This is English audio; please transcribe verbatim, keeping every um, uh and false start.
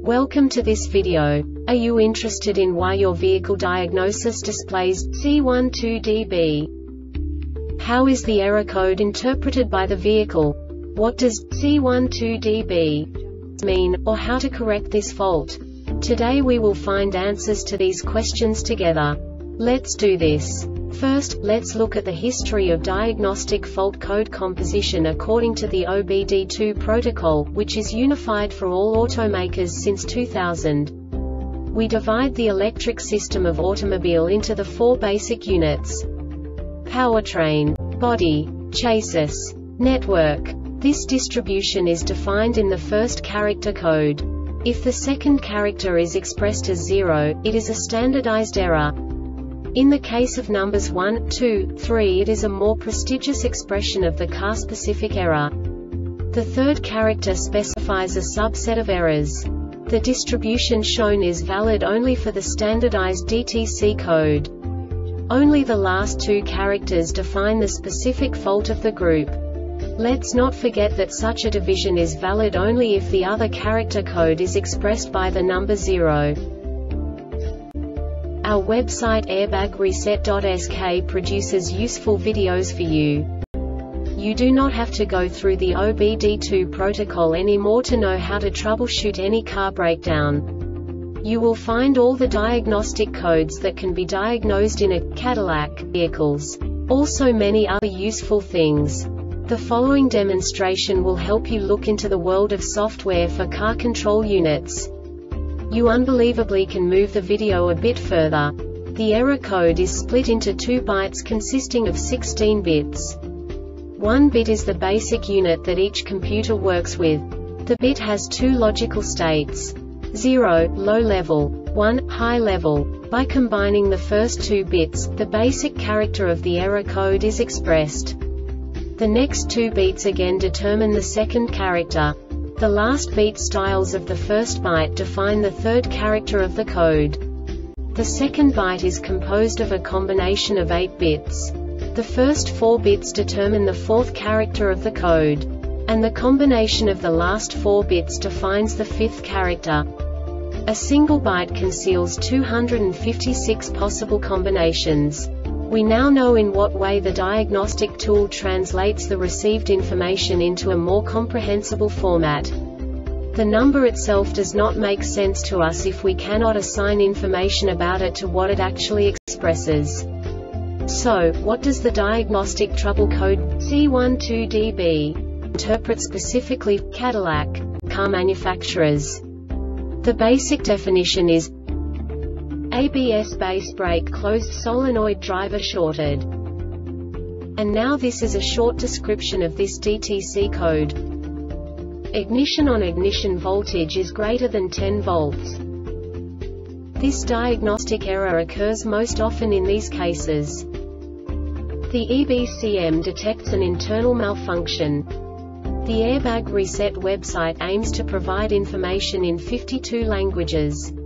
Welcome to this video. Are you interested in why your vehicle diagnosis displays C twelve D B? How is the error code interpreted by the vehicle? What does C twelve D B mean, or how to correct this fault? Today we will find answers to these questions together. Let's do this. First, let's look at the history of diagnostic fault code composition according to the O B D two protocol, which is unified for all automakers since two thousand. We divide the electric system of automobile into the four basic units: powertrain, body, chassis, network. This distribution is defined in the first character code. If the second character is expressed as zero, it is a standardized error. In the case of numbers one, two, three, it is a more prestigious expression of the car-specific error. The third character specifies a subset of errors. The distribution shown is valid only for the standardized D T C code. Only the last two characters define the specific fault of the group. Let's not forget that such a division is valid only if the other character code is expressed by the number zero. Our website airbag reset dot S K produces useful videos for you. You do not have to go through the O B D two protocol anymore to know how to troubleshoot any car breakdown. You will find all the diagnostic codes that can be diagnosed in a Cadillac vehicles. Also many other useful things. The following demonstration will help you look into the world of software for car control units. You unbelievably can move the video a bit further. The error code is split into two bytes consisting of sixteen bits. One bit is the basic unit that each computer works with. The bit has two logical states: zero, low level, one, high level. By combining the first two bits, the basic character of the error code is expressed. The next two beats again determine the second character. The last beat styles of the first byte define the third character of the code. The second byte is composed of a combination of eight bits. The first four bits determine the fourth character of the code. And the combination of the last four bits defines the fifth character. A single byte conceals two hundred fifty-six possible combinations. We now know in what way the diagnostic tool translates the received information into a more comprehensible format. The number itself does not make sense to us if we cannot assign information about it to what it actually expresses. So, what does the diagnostic trouble code C twelve D B interpret specifically for Cadillac car manufacturers? The basic definition is A B S base brake closed, solenoid driver shorted. And now this is a short description of this D T C code. Ignition on ignition voltage is greater than ten volts. This diagnostic error occurs most often in these cases. The E B C M detects an internal malfunction. The Airbag Reset website aims to provide information in fifty-two languages.